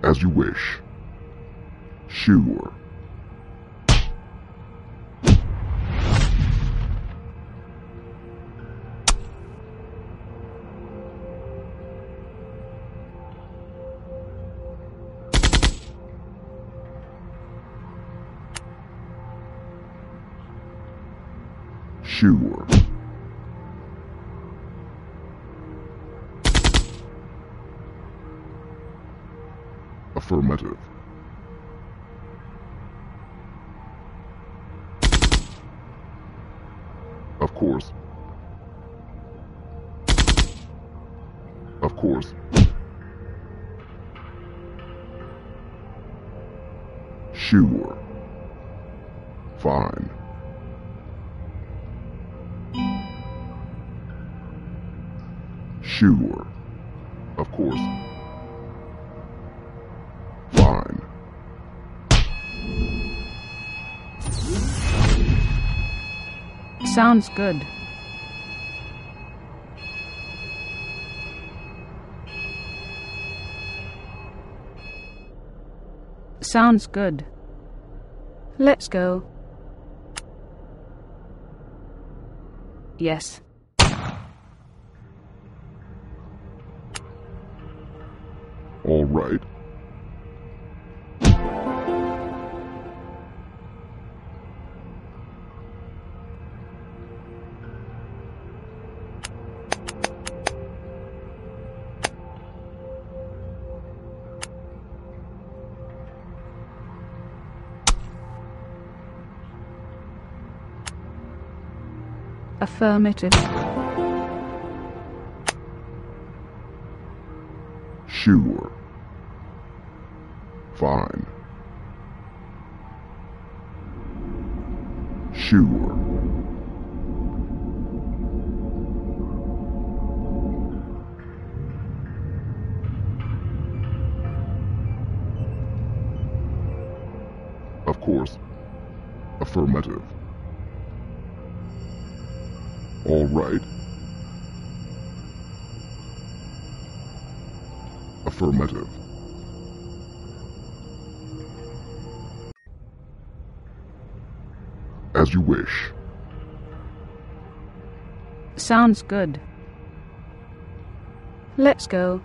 As you wish. Sure. Sure. Affirmative. Of course. Of course. Sure. Fine. Sure. Of course. Fine. Sounds good. Sounds good. Let's go. Yes. All right. Affirmative. Sure. Fine. Sure. Of course. Affirmative. All right. Affirmative. As you wish. Sounds good. Let's go.